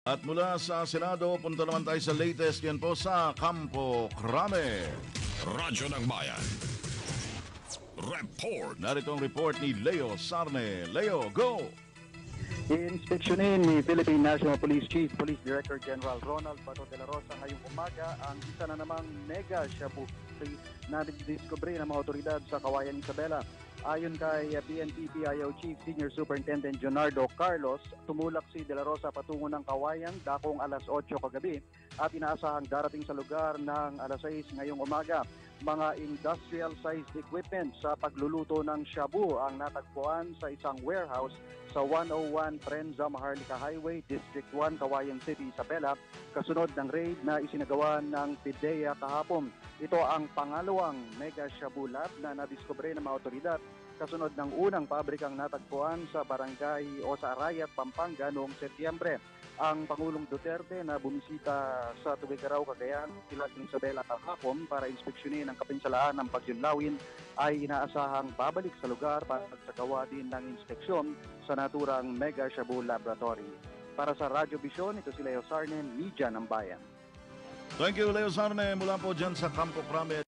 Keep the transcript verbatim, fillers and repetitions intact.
At mula sa Senado, punta naman tayo sa latest yan po sa Campo Crame. Radyo ng Bayan. Report. Narito ang report ni Leo Sarne. Leo, go! Inspeksyonin ni Philippine National Police Chief Police Director General Ronald Bato de la Rosa ngayong umaga ang isa na namang mega shabu na didiskubre ng mga otoridad sa Kawayan, Isabela. Ayon kay P N P P I O Chief Senior Superintendent Jonardo Carlos, tumulak si De La Rosa patungo ng Kawayan dakong alas otso kagabi at inaasahang darating sa lugar ng alas sais ngayong umaga. Mga industrial-sized equipment sa pagluluto ng shabu ang natagpuan sa isang warehouse sa one oh one Prensa Maharlika Highway, District one, Kawayan City, Isabela, kasunod ng raid na isinagawa ng PIDEA kahapon. Ito ang pangalawang mega shabu lab na nadiskubre ng mga otoridad kasunod ng unang pabrikang natagpuan sa barangay o sa Arayat, Pampanga noong Setyembre. Ang Pangulong Duterte na bumisita sa Tuguegarao, Cagayan, Pilar ng Isabela kahapon para inspeksyonin ang kapinsalaan ng Bagyong Lawin ay inaasahang babalik sa lugar para magsagawa din ng inspeksyon sa naturang Mega Shabu Laboratory. Para sa Radyo Vision, ito si Leo Sarne, Media ng Bayan. Thank you, Leo Sarne. Mula po dyan sa Campo Crame.